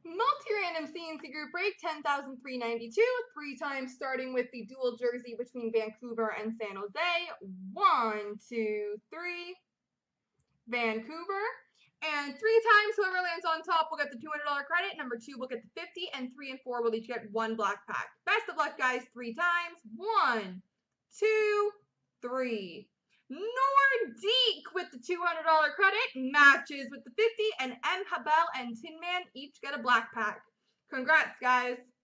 Multi-random C&C group break 10,392, 3 times starting with the dual jersey between Vancouver and San Jose. 1, 2, 3, Vancouver. And 3 times, whoever lands on top will get the $200 credit. Number 2 will get the 50, and 3 and 4 will each get 1 black pack. Best of luck, guys. 3 times. 1, 2, 3. Nordique with the $200 credit matches with the 50, and M. Habel and Tin Man each get a black pack. Congrats, guys.